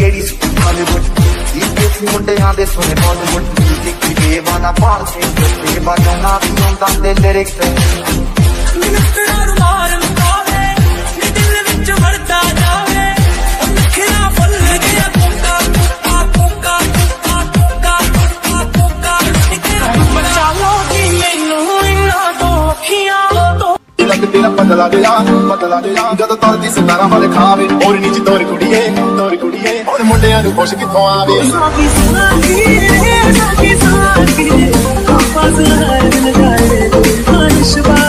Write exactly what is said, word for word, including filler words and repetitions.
केड़ी हॉलीवुड देसी मुंडियां दे सुने बॉलीवुड लिख के वाला पार से ते बजाना भी हुंदा दे लिरिक्स तेरा बदला गया बदला गया जदों तरदी सितारा वाले खावे और नीच तोर कुड़िए तोर कुड़िए और मुंडियां नूं खुश किथों आवे साकी साकी साकी साकी